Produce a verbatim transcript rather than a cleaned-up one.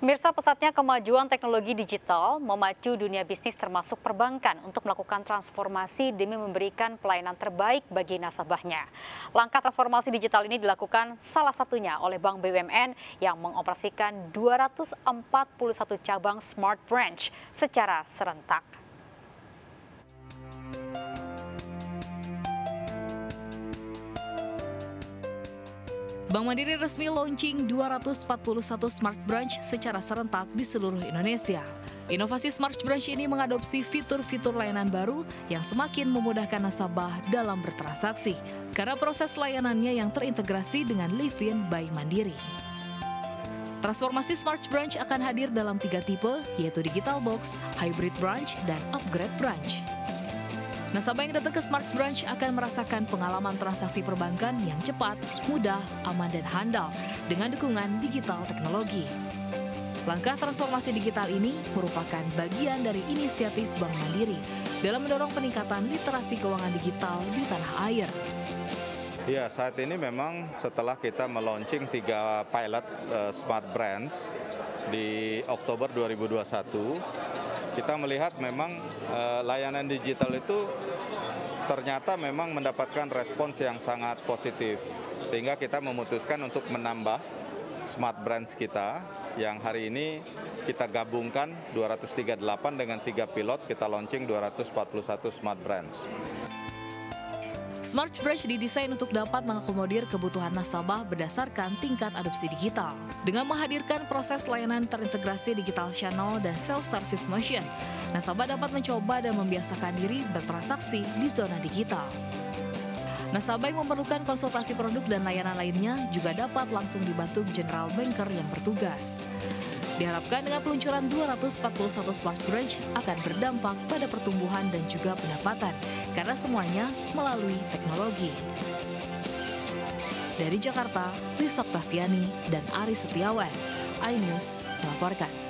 Pemirsa, pesatnya kemajuan teknologi digital memacu dunia bisnis termasuk perbankan untuk melakukan transformasi demi memberikan pelayanan terbaik bagi nasabahnya. Langkah transformasi digital ini dilakukan salah satunya oleh Bank B U M N yang mengoperasikan dua ratus empat puluh satu cabang Smart Branch secara serentak. Bank Mandiri resmi launching dua ratus empat puluh satu Smart Branch secara serentak di seluruh Indonesia. Inovasi Smart Branch ini mengadopsi fitur-fitur layanan baru yang semakin memudahkan nasabah dalam bertransaksi, karena proses layanannya yang terintegrasi dengan Livin by Mandiri. Transformasi Smart Branch akan hadir dalam tiga tipe, yaitu Digital Box, Hybrid Branch, dan Upgrade Branch. Nasabah yang datang ke Smart Branch akan merasakan pengalaman transaksi perbankan yang cepat, mudah, aman, dan handal dengan dukungan digital teknologi. Langkah transformasi digital ini merupakan bagian dari inisiatif Bank Mandiri dalam mendorong peningkatan literasi keuangan digital di tanah air. Ya, saat ini memang setelah kita meluncing tiga pilot uh, Smart Branch di Oktober dua ribu dua puluh satu, kita melihat memang eh, layanan digital itu ternyata memang mendapatkan respons yang sangat positif. Sehingga kita memutuskan untuk menambah Smart Branch kita yang hari ini kita gabungkan dua ratus tiga puluh delapan dengan tiga pilot, kita launching dua ratus empat puluh satu Smart Branch. Smart Branch didesain untuk dapat mengakomodir kebutuhan nasabah berdasarkan tingkat adopsi digital. Dengan menghadirkan proses layanan terintegrasi digital channel dan self-service motion, nasabah dapat mencoba dan membiasakan diri bertransaksi di zona digital. Nasabah yang memerlukan konsultasi produk dan layanan lainnya juga dapat langsung dibantu general banker yang bertugas. Diharapkan dengan peluncuran dua ratus empat puluh satu Smart Branch akan berdampak pada pertumbuhan dan juga pendapatan, karena semuanya melalui teknologi. Dari Jakarta, Lisa Oktaviani dan Ari Setiawan, iNews melaporkan.